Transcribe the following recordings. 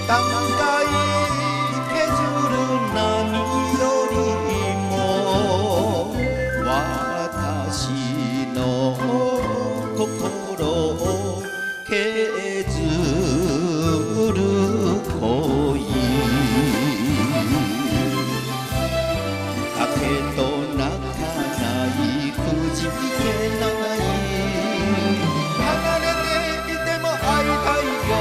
断崖削る波よりも私の心を削る恋だけど泣かないくじけない離れていても会いたい夜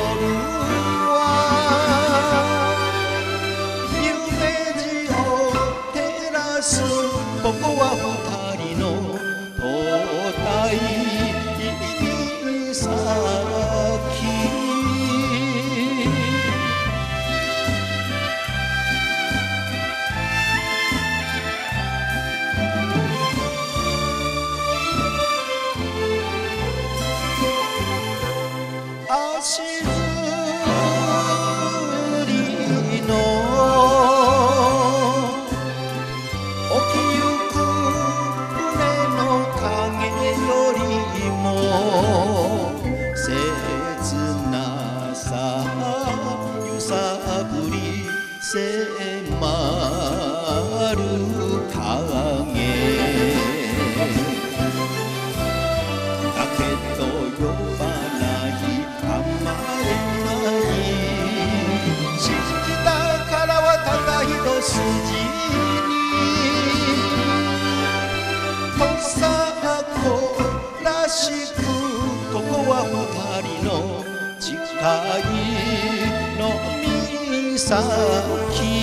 は夢路を照らすここは二人の灯台岬足摺りの沖行く船の影よりも切なさ揺さぶり迫る影だけど呼ばない甘えない信じたからはただ一筋に土佐子らしくここは二人の誓いの岬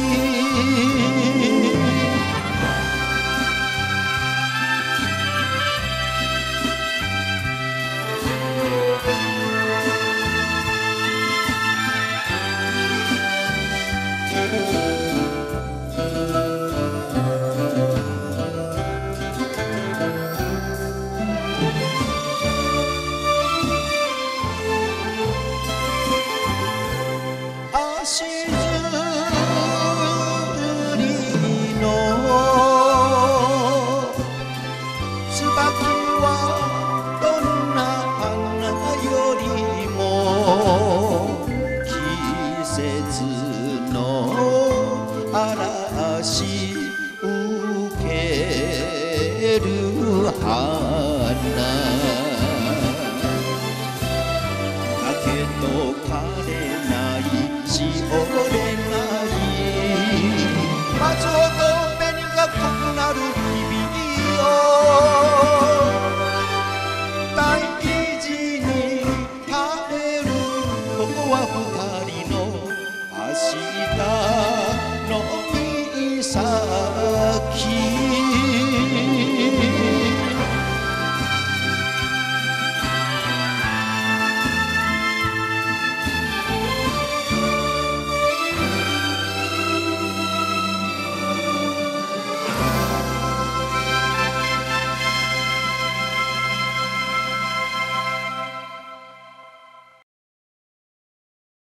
足摺りの椿はどんな花よりも季節の嵐受ける花だけど枯れないし折れない松ほど紅が濃くなる日々を大事に耐えるここは二人の明日の岬